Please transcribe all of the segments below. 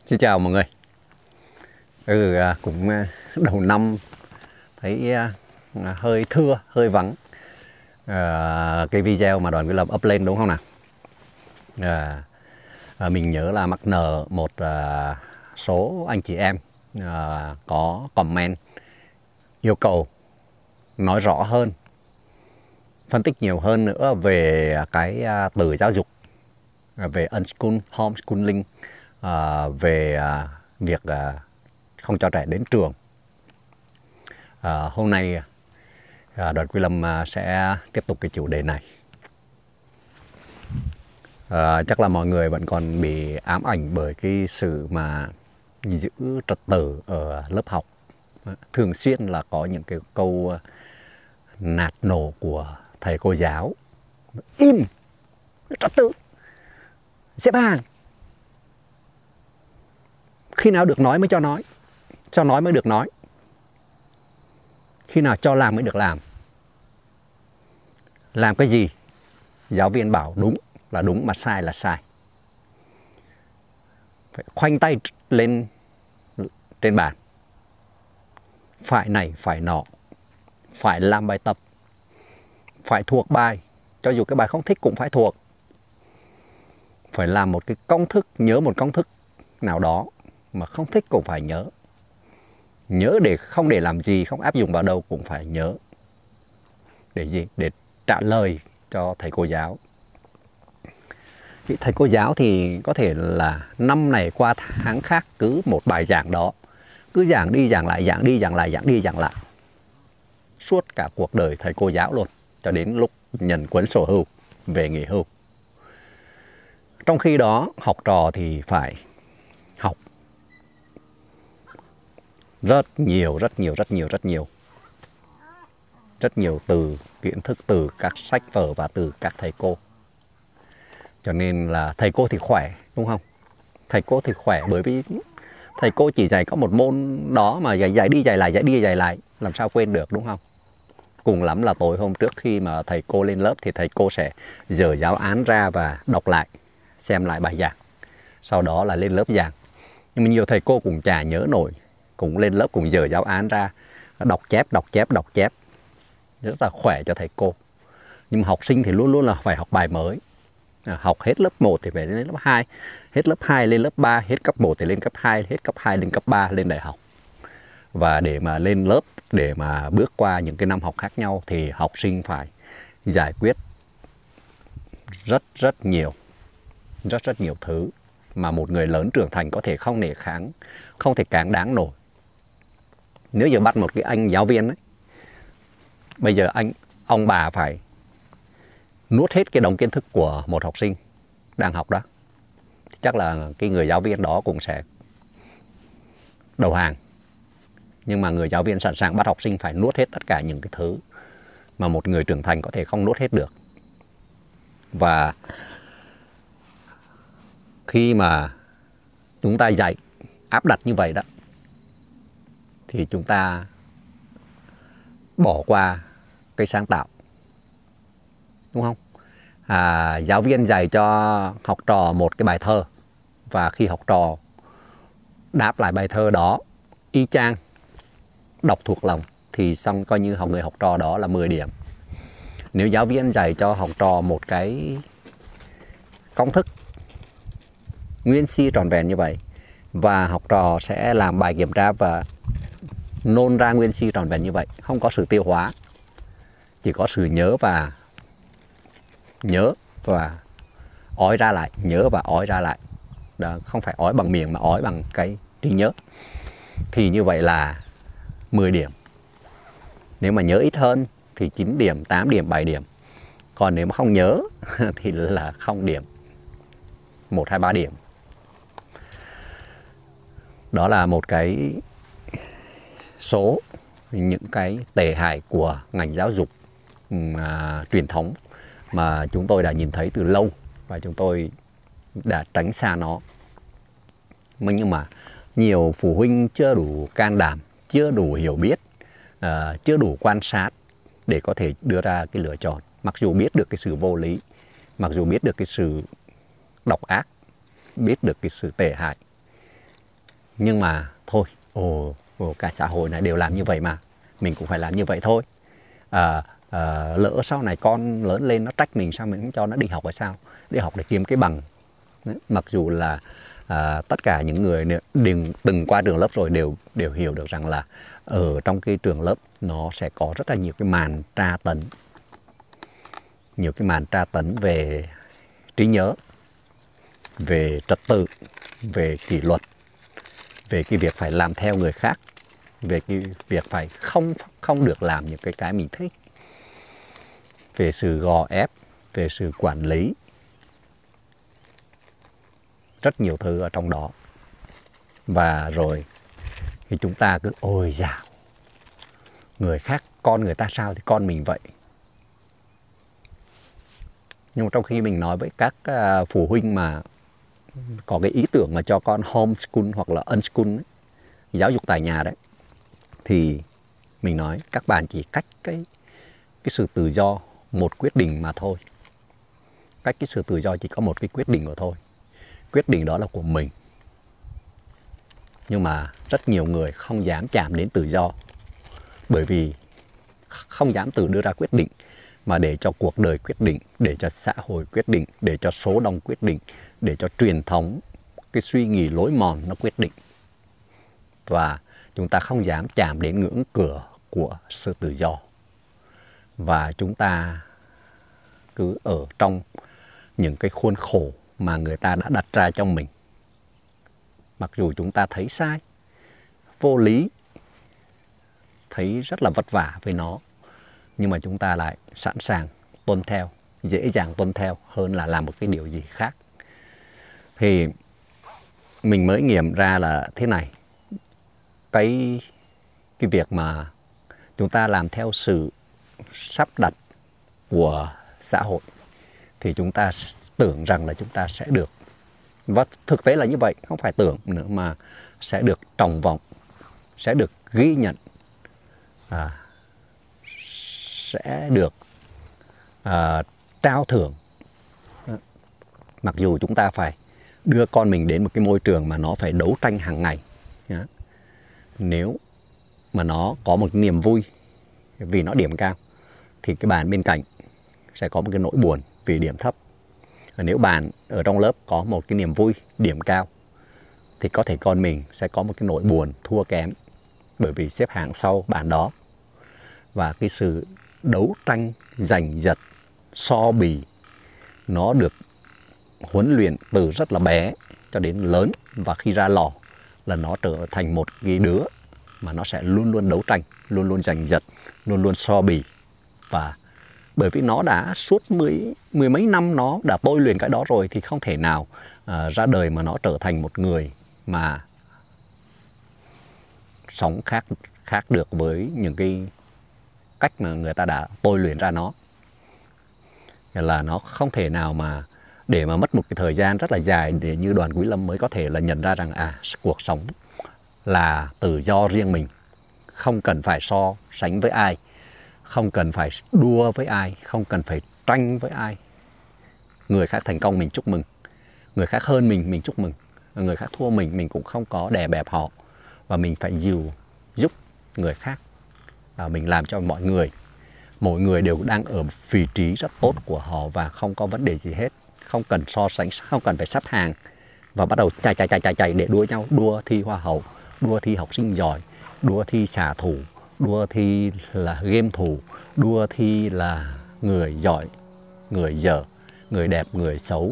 Xin chào mọi người. Cũng đầu năm thấy hơi thưa, hơi vắng cái video mà Đoàn Quý Lâm up lên đúng không nào? Mình nhớ là mắc nợ một số anh chị em có comment yêu cầu nói rõ hơn, phân tích nhiều hơn nữa về cái từ giáo dục, về homeschooling, về việc không cho trẻ đến trường. Hôm nay Đoàn Quý Lâm sẽ tiếp tục cái chủ đề này. Chắc là mọi người vẫn còn bị ám ảnh bởi cái sự mà giữ trật tự ở lớp học. Thường xuyên là có những cái câu nạt nổ của thầy cô giáo: im, trật tự, xếp hàng. Khi nào được nói mới cho nói mới được nói. Khi nào cho làm mới được làm. Làm cái gì giáo viên bảo đúng là đúng, mà sai là sai. Phải khoanh tay lên trên bàn, phải này phải nọ, phải làm bài tập, phải thuộc bài, cho dù cái bài không thích cũng phải thuộc. Phải làm một cái công thức, nhớ một công thức nào đó, mà không thích cũng phải nhớ. Nhớ để không để làm gì, không áp dụng vào đâu cũng phải nhớ. Để gì? Để trả lời cho thầy cô giáo. Thầy cô giáo thì có thể là năm này qua tháng khác cứ một bài giảng đó, cứ giảng đi giảng lại, giảng đi giảng lại, giảng đi giảng lại, suốt cả cuộc đời thầy cô giáo luôn, cho đến lúc nhận cuốn sổ hưu về nghỉ hưu. Trong khi đó học trò thì phải học rất nhiều từ kiến thức, từ các sách vở và từ các thầy cô. Cho nên là thầy cô thì khỏe, đúng không? Thầy cô thì khỏe bởi vì thầy cô chỉ dạy có một môn đó mà dạy đi dạy lại, dạy đi dạy lại, làm sao quên được, đúng không? Cùng lắm là tối hôm trước khi mà thầy cô lên lớp thì thầy cô sẽ dở giáo án ra và đọc lại, xem lại bài giảng, sau đó là lên lớp giảng. Nhưng mà nhiều thầy cô cũng chả nhớ nổi, cũng lên lớp cũng dở giáo án ra, đọc chép, rất là khỏe cho thầy cô. Nhưng mà học sinh thì luôn luôn là phải học bài mới. Học hết lớp 1 thì phải lên lớp 2, hết lớp 2 lên lớp 3, hết cấp 1 thì lên cấp 2, hết cấp 2 lên cấp 3, lên đại học. Và để mà lên lớp, để mà bước qua những cái năm học khác nhau thì học sinh phải giải quyết rất nhiều thứ mà một người lớn trưởng thành có thể không thể cáng đáng nổi. Nếu giờ bắt một cái anh giáo viên ấy, bây giờ ông bà phải nuốt hết cái đống kiến thức của một học sinh đang học đó, thì chắc là cái người giáo viên đó cũng sẽ đầu hàng. Nhưng mà người giáo viên sẵn sàng bắt học sinh phải nuốt hết tất cả những cái thứ mà một người trưởng thành có thể không nuốt hết được. Và khi mà chúng ta dạy áp đặt như vậy đó, thì chúng ta bỏ qua cái sáng tạo, đúng không? Giáo viên dạy cho học trò một cái bài thơ, và khi học trò đáp lại bài thơ đó y chang, đọc thuộc lòng, thì xong coi như người học trò đó là 10 điểm. Nếu giáo viên dạy cho học trò một cái công thức nguyên si trọn vẹn như vậy, và học trò sẽ làm bài kiểm tra và nôn ra nguyên si trọn vẹn như vậy, không có sự tiêu hóa, chỉ có sự nhớ và ói ra lại, nhớ và ói ra lại đó, không phải ói bằng miệng mà ói bằng cái trí nhớ, thì như vậy là 10 điểm. Nếu mà nhớ ít hơn thì 9 điểm, 8 điểm, 7 điểm. Còn nếu mà không nhớ thì là 0 điểm, 1, 2, 3 điểm. Đó là một cái số những cái tệ hại của ngành giáo dục truyền thống mà chúng tôi đã nhìn thấy từ lâu và chúng tôi đã tránh xa nó. Nhưng mà nhiều phụ huynh chưa đủ can đảm, chưa đủ hiểu biết, chưa đủ quan sát để có thể đưa ra cái lựa chọn. Mặc dù biết được cái sự vô lý, mặc dù biết được cái sự độc ác, biết được cái sự tệ hại, Nhưng mà thôi, cả xã hội này đều làm như vậy mà, mình cũng phải làm như vậy thôi. Lỡ sau này con lớn lên nó trách mình, sao mình không cho nó đi học hay sao? Đi học để kiếm cái bằng. Đấy, mặc dù là tất cả những người từng qua trường lớp rồi đều hiểu được rằng là ở trong cái trường lớp nó sẽ có rất là nhiều cái màn tra tấn, nhiều cái màn tra tấn về trí nhớ, về trật tự, về kỷ luật, về cái việc phải làm theo người khác, về cái việc phải không được làm những cái mình thích, về sự gò ép, về sự quản lý, rất nhiều thứ ở trong đó. Và rồi thì chúng ta cứ ôi dào, người khác con người ta sao thì con mình vậy. Nhưng trong khi mình nói với các phụ huynh mà có cái ý tưởng mà cho con homeschool hoặc là unschool ấy, giáo dục tại nhà đấy, thì mình nói các bạn chỉ cách cái sự tự do một quyết định mà thôi. Cách cái sự tự do chỉ có một cái quyết định mà thôi. Quyết định đó là của mình. Nhưng mà rất nhiều người không dám chạm đến tự do, bởi vì không dám tự đưa ra quyết định, mà để cho cuộc đời quyết định, để cho xã hội quyết định, để cho số đông quyết định, để cho truyền thống, cái suy nghĩ lối mòn nó quyết định. Và chúng ta không dám chạm đến ngưỡng cửa của sự tự do. Và chúng ta cứ ở trong những cái khuôn khổ mà người ta đã đặt ra cho mình. Mặc dù chúng ta thấy sai, vô lý, thấy rất là vất vả với nó, nhưng mà chúng ta lại sẵn sàng tuân theo, dễ dàng tuân theo hơn là làm một cái điều gì khác. Thì mình mới nghiệm ra là thế này, cái việc mà chúng ta làm theo sự sắp đặt của xã hội thì chúng ta tưởng rằng là chúng ta sẽ được, và thực tế là như vậy, không phải tưởng nữa mà sẽ được trọng vọng, sẽ được ghi nhận, sẽ được trao thưởng. Mặc dù chúng ta phải đưa con mình đến một cái môi trường mà nó phải đấu tranh hàng ngày. Nếu mà nó có một niềm vui vì nó điểm cao, thì cái bạn bên cạnh sẽ có một cái nỗi buồn vì điểm thấp. Và nếu bạn ở trong lớp có một cái niềm vui điểm cao, thì có thể con mình sẽ có một cái nỗi buồn thua kém, bởi vì xếp hạng sau bạn đó. Và cái sự đấu tranh, giành giật, so bì, nó được huấn luyện từ rất là bé cho đến lớn. Và khi ra lò là nó trở thành một cái đứa mà nó sẽ luôn luôn đấu tranh, luôn luôn giành giật, luôn luôn so bì. Và bởi vì nó đã suốt mười mấy năm nó đã tôi luyện cái đó rồi, thì không thể nào ra đời mà nó trở thành một người mà sống khác được với những cái cách mà người ta đã tôi luyện ra nó. Là nó không thể nào mà để mà mất một cái thời gian rất là dài để như Đoàn Quý Lâm mới có thể là nhận ra rằng cuộc sống là tự do riêng mình, không cần phải so sánh với ai, không cần phải đua với ai, không cần phải tranh với ai. Người khác thành công mình chúc mừng, người khác hơn mình chúc mừng, người khác thua mình cũng không có đè bẹp họ. Và mình phải giúp người khác, mình làm cho mỗi người đều đang ở vị trí rất tốt của họ và không có vấn đề gì hết. Không cần so sánh, không cần phải sắp hàng và bắt đầu chạy để đua nhau, đua thi hoa hậu, đua thi học sinh giỏi, đua thi xạ thủ, đua thi là game thủ, đua thi là người giỏi, người dở, người đẹp, người xấu.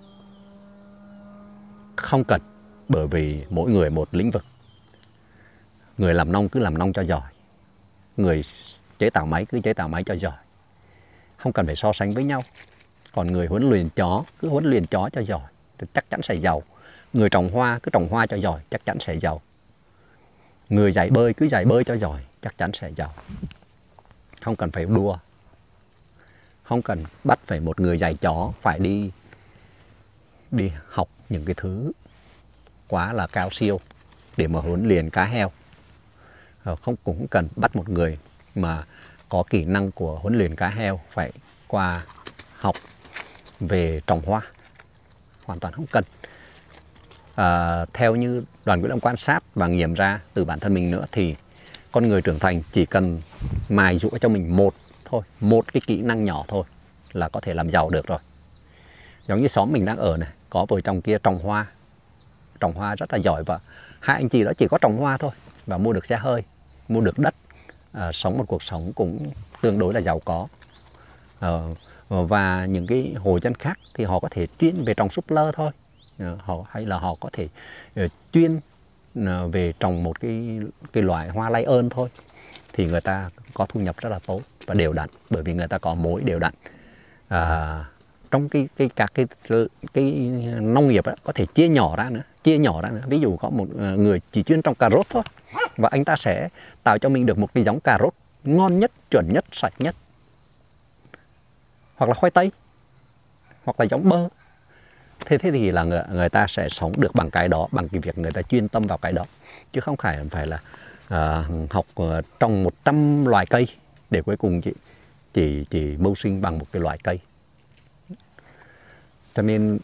Không cần, bởi vì mỗi người một lĩnh vực. Người làm nông cứ làm nông cho giỏi, người chế tạo máy cứ chế tạo máy cho giỏi, không cần phải so sánh với nhau. Còn người huấn luyện chó cứ huấn luyện chó cho giỏi thì chắc chắn sẽ giàu. Người trồng hoa cứ trồng hoa cho giỏi, chắc chắn sẽ giàu. Người dạy bơi cứ dạy bơi cho giỏi, chắc chắn sẽ giàu. Không cần phải đua, không cần bắt phải một người dạy chó phải đi học những cái thứ quá là cao siêu để mà huấn luyện cá heo. Không cũng cần bắt một người mà có kỹ năng của huấn luyện cá heo phải qua học về trồng hoa, hoàn toàn không cần. theo như Đoàn Quý Lâm quan sát và nghiệm ra từ bản thân mình nữa, thì con người trưởng thành chỉ cần mài giũa cho mình một cái kỹ năng nhỏ thôi là có thể làm giàu được rồi. Giống như xóm mình đang ở này, có vợ chồng kia trồng hoa rất là giỏi, và hai anh chị đó chỉ có trồng hoa thôi và mua được xe hơi, mua được đất, sống một cuộc sống cũng tương đối là giàu có. Và những cái hộ dân khác thì họ có thể chuyên về trồng súp lơ thôi, hay là họ có thể chuyên về trồng một cái loại hoa lay ơn thôi, thì người ta có thu nhập rất là tốt và đều đặn, bởi vì người ta có mối đều đặn. Trong cái nông nghiệp đó, có thể chia nhỏ ra nữa. Ví dụ có một người chỉ chuyên trồng cà rốt thôi, và anh ta sẽ tạo cho mình được một cái giống cà rốt ngon nhất, chuẩn nhất, sạch nhất, hoặc là khoai tây, hoặc là giống bơ. Thế thì là người ta sẽ sống được bằng cái đó, bằng cái việc người ta chuyên tâm vào cái đó, chứ không phải là học trồng 100 loài cây để cuối cùng chỉ mưu sinh bằng một cái loại cây. Cho nên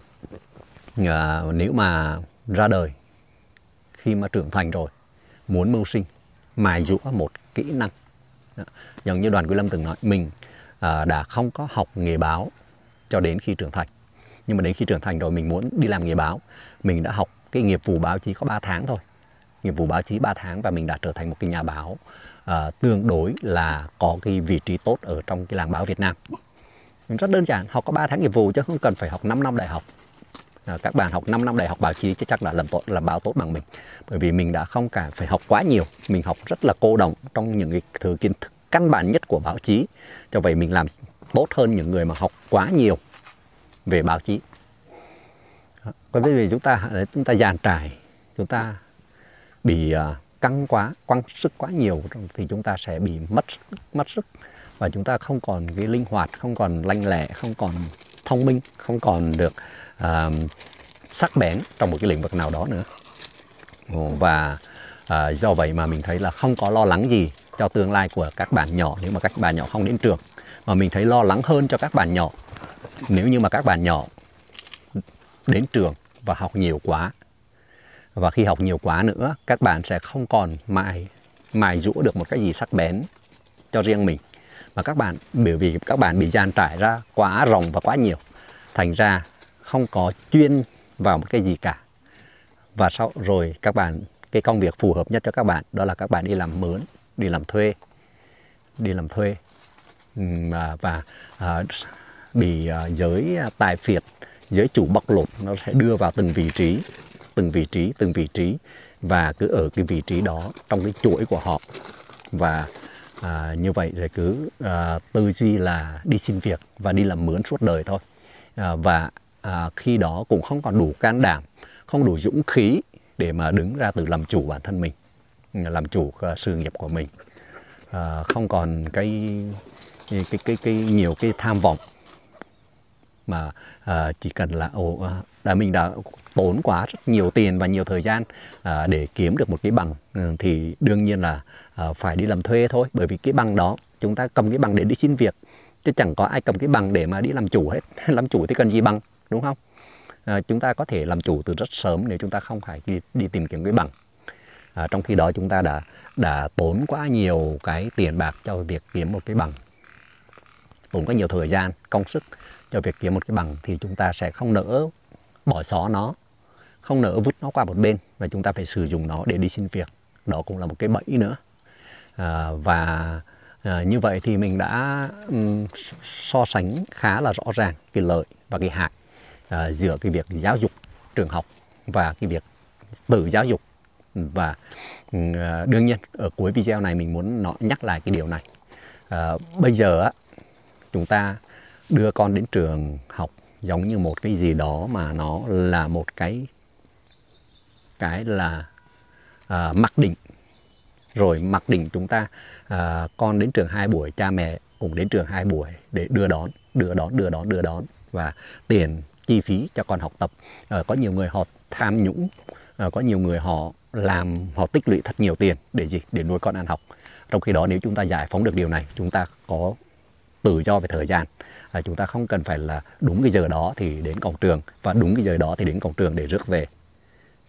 nếu mà ra đời, khi mà trưởng thành rồi, muốn mưu sinh, mài giũa một kỹ năng. Giống như Đoàn Quý Lâm từng nói, mình đã không có học nghề báo cho đến khi trưởng thành. Nhưng mà đến khi trưởng thành rồi mình muốn đi làm nghề báo, mình đã học cái nghiệp vụ báo chí có 3 tháng thôi. Nghiệp vụ báo chí 3 tháng và mình đã trở thành một cái nhà báo tương đối là có cái vị trí tốt ở trong cái làng báo Việt Nam. Rất đơn giản, học có 3 tháng nghiệp vụ chứ không cần phải học 5 năm đại học. Các bạn học 5 năm đại học báo chí chứ chắc là làm báo tốt bằng mình. Bởi vì mình đã không cần phải học quá nhiều, mình học rất là cô đọng trong những cái thứ kiến thức căn bản nhất của báo chí. Cho vậy mình làm tốt hơn những người mà học quá nhiều về báo chí. Còn vì chúng ta dàn trải, chúng ta bị căng quá, quăng sức quá nhiều thì chúng ta sẽ bị mất sức, và chúng ta không còn cái linh hoạt, không còn lanh lẹ, không còn thông minh, không còn được sắc bén trong một cái lĩnh vực nào đó nữa. Và do vậy mà mình thấy là không có lo lắng gì cho tương lai của các bạn nhỏ nếu mà các bạn nhỏ không đến trường, mà mình thấy lo lắng hơn cho các bạn nhỏ nếu như mà các bạn nhỏ đến trường và học nhiều quá. Và khi học nhiều quá nữa, các bạn sẽ không còn mài giũa được một cái gì sắc bén cho riêng mình, mà bởi vì các bạn bị dàn trải ra quá rộng và quá nhiều, thành ra không có chuyên vào một cái gì cả. Và sau rồi cái công việc phù hợp nhất cho các bạn đó là các bạn đi làm mướn, đi làm thuê, và bị giới tài phiệt, giới chủ bóc lột nó sẽ đưa vào từng vị trí, và cứ ở cái vị trí đó trong cái chuỗi của họ. Và như vậy rồi cứ tư duy là đi xin việc và đi làm mướn suốt đời thôi. Và khi đó cũng không còn đủ can đảm, không đủ dũng khí để mà đứng ra tự làm chủ bản thân mình, làm chủ sự nghiệp của mình. Không còn nhiều cái tham vọng, mà chỉ cần là mình đã tốn quá rất nhiều tiền và nhiều thời gian để kiếm được một cái bằng, thì đương nhiên là phải đi làm thuê thôi. Bởi vì cái bằng đó chúng ta cầm cái bằng để đi xin việc, chứ chẳng có ai cầm cái bằng để mà đi làm chủ hết. Làm chủ thì cần gì bằng, đúng không? Chúng ta có thể làm chủ từ rất sớm nếu chúng ta không phải đi tìm kiếm cái bằng. Trong khi đó chúng ta đã tốn quá nhiều cái tiền bạc cho việc kiếm một cái bằng, tốn quá nhiều thời gian, công sức cho việc kiếm một cái bằng, thì chúng ta sẽ không nỡ bỏ xó nó, không nỡ vứt nó qua một bên, và chúng ta phải sử dụng nó để đi xin việc. Đó cũng là một cái bẫy nữa. Và như vậy thì mình đã so sánh khá là rõ ràng cái lợi và cái hại giữa cái việc giáo dục trường học và cái việc tự giáo dục. Và đương nhiên ở cuối video này mình muốn nhắc lại cái điều này. Bây giờ chúng ta đưa con đến trường học giống như một cái gì đó mà nó là một cái là mặc định. Rồi mặc định chúng ta con đến trường 2 buổi, cha mẹ cùng đến trường 2 buổi để đưa đón, và tiền chi phí cho con học tập. Có nhiều người họ tham nhũng, có nhiều người họ tích lũy thật nhiều tiền để gì? Để nuôi con ăn học. Trong khi đó nếu chúng ta giải phóng được điều này, chúng ta có tự do về thời gian. Chúng ta không cần phải là đúng cái giờ đó thì đến cổng trường, và đúng cái giờ đó thì đến cổng trường để rước về.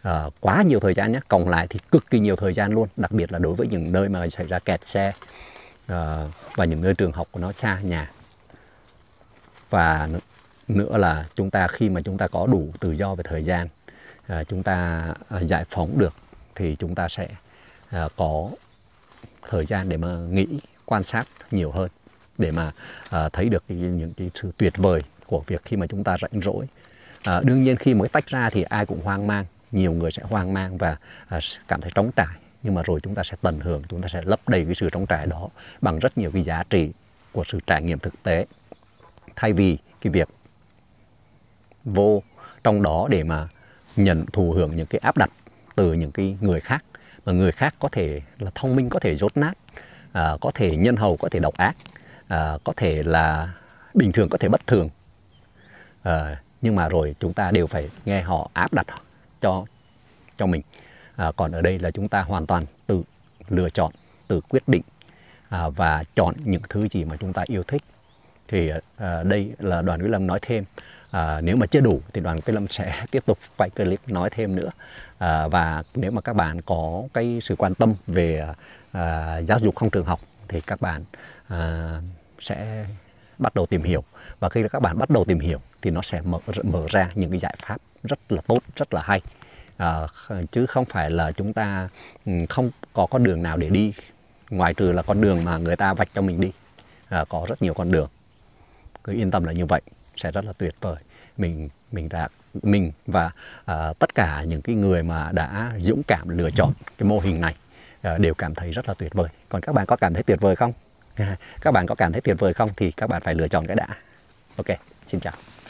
quá nhiều thời gian nhé, cộng lại thì cực kỳ nhiều thời gian luôn, đặc biệt là đối với những nơi mà xảy ra kẹt xe và những nơi trường học của nó xa nhà. Và nữa là chúng ta khi mà chúng ta có đủ tự do về thời gian, chúng ta giải phóng được thì chúng ta sẽ có thời gian để mà nghĩ, quan sát nhiều hơn, để mà thấy được những cái sự tuyệt vời của việc khi mà chúng ta rảnh rỗi. Đương nhiên khi mới tách ra thì ai cũng hoang mang, nhiều người sẽ hoang mang và cảm thấy trống trải, nhưng mà rồi chúng ta sẽ tận hưởng, chúng ta sẽ lấp đầy cái sự trống trải đó bằng rất nhiều cái giá trị của sự trải nghiệm thực tế, thay vì cái việc vô trong đó để mà thụ hưởng những cái áp đặt từ những cái người khác, mà người khác có thể là thông minh, có thể dốt nát, có thể nhân hậu, có thể độc ác, có thể là bình thường, có thể bất thường, nhưng mà rồi chúng ta đều phải nghe họ áp đặt cho mình. Còn ở đây là chúng ta hoàn toàn tự lựa chọn, tự quyết định và chọn những thứ gì mà chúng ta yêu thích. Thì đây là Đoàn Quý Lâm nói thêm. Nếu mà chưa đủ thì Đoàn Quý Lâm sẽ tiếp tục quay clip nói thêm nữa. Và nếu mà các bạn có cái sự quan tâm về giáo dục trong trường học thì các bạn sẽ bắt đầu tìm hiểu. Và khi các bạn bắt đầu tìm hiểu thì nó sẽ mở ra những cái giải pháp rất là tốt, rất là hay. Chứ không phải là chúng ta không có con đường nào để đi, ngoài trừ là con đường mà người ta vạch cho mình đi. Có rất nhiều con đường, cứ yên tâm là như vậy, sẽ rất là tuyệt vời. Mình và tất cả những cái người mà đã dũng cảm lựa chọn cái mô hình này đều cảm thấy rất là tuyệt vời. Còn các bạn có cảm thấy tuyệt vời không? Các bạn có cảm thấy tuyệt vời không thì các bạn phải lựa chọn cái đã. Ok, xin chào.